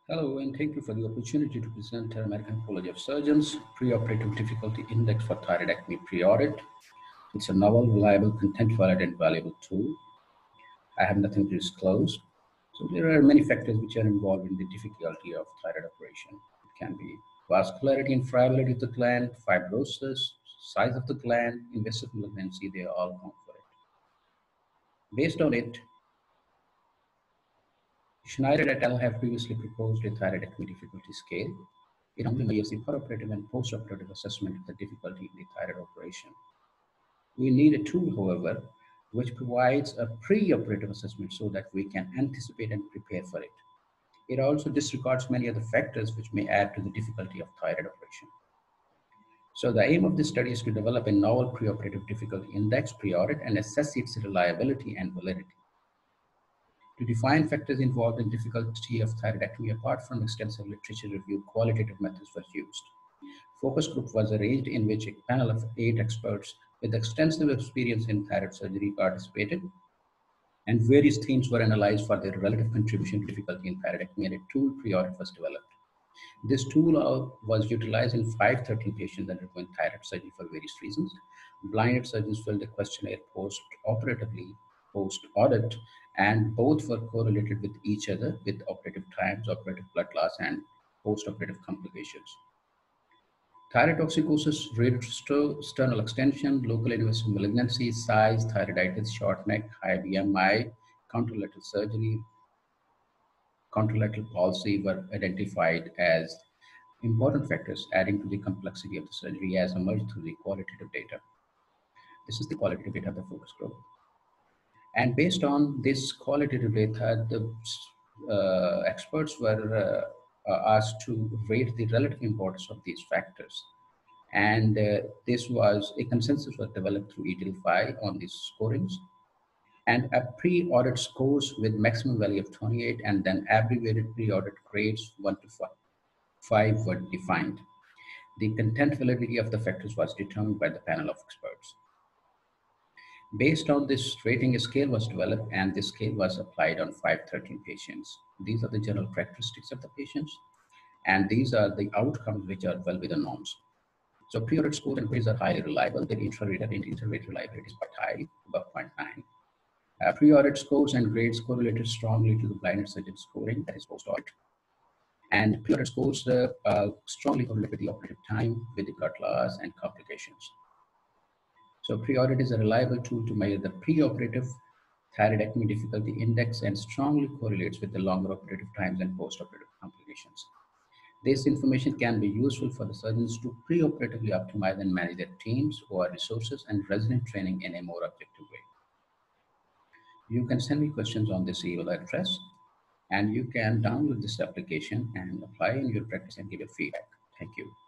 Hello, and thank you for the opportunity to present the American College of Surgeons Preoperative Difficulty Index for Thyroidectomy Pre-Audit. It's a novel, reliable, content-valid, and valuable tool. I have nothing to disclose. So there are many factors which are involved in the difficulty of thyroid operation. It can be vascularity and friability of the gland, fibrosis, size of the gland, invasive malignancy, they all count for it. Based on it, Schneider et al. Have previously proposed a thyroidectomy difficulty scale. It only measures the preoperative and postoperative assessment of the difficulty in the thyroid operation. We need a tool, however, which provides a pre-operative assessment so that we can anticipate and prepare for it. It also disregards many other factors which may add to the difficulty of thyroid operation. So the aim of this study is to develop a novel preoperative difficulty index pre-audit and assess its reliability and validity. To define factors involved in difficulty of thyroidectomy, apart from extensive literature review, qualitative methods were used. Focus group was arranged in which a panel of 8 experts with extensive experience in thyroid surgery participated, and various themes were analyzed for their relative contribution to difficulty in thyroidectomy, and a tool pre-audit was developed. This tool was utilized in 513 patients undergoing thyroid surgery for various reasons. Blinded surgeons filled a questionnaire post-operatively, post-audit, and both were correlated with each other with operative times, operative blood loss, and post-operative complications. Thyrotoxicosis, retrosternal extension, local invasive malignancy, size, thyroiditis, short neck, high BMI, contralateral surgery, contralateral palsy were identified as important factors adding to the complexity of the surgery as emerged through the qualitative data. This is the qualitative data of the focus group. And based on this qualitative data, the experts were asked to rate the relative importance of these factors. And this was a consensus was developed through EDIL-5 on these scorings. And a pre-audit scores with maximum value of 28 and then abbreviated pre-audit grades 1 to 5 were defined. The content validity of the factors was determined by the panel of experts. Based on this rating, a scale was developed and this scale was applied on 513 patients. These are the general characteristics of the patients, and these are the outcomes which are well within norms. So pre-audit scores and grades are highly reliable. The intra-rate and inter-rate reliability is quite high, above 0.9. Pre-audit scores and grades correlated strongly to the blinded surgeon scoring, that is post-audit. And pre-audit scores strongly correlate with the operative time, with the blood loss and complications. So pre-audit is a reliable tool to measure the pre-operative thyroidectomy difficulty index and strongly correlates with the longer operative times and post-operative complications. This information can be useful for the surgeons to pre-operatively optimize and manage their teams, OR resources, and resident training in a more objective way. You can send me questions on this email address, and you can download this application and apply in your practice and give it feedback. Thank you.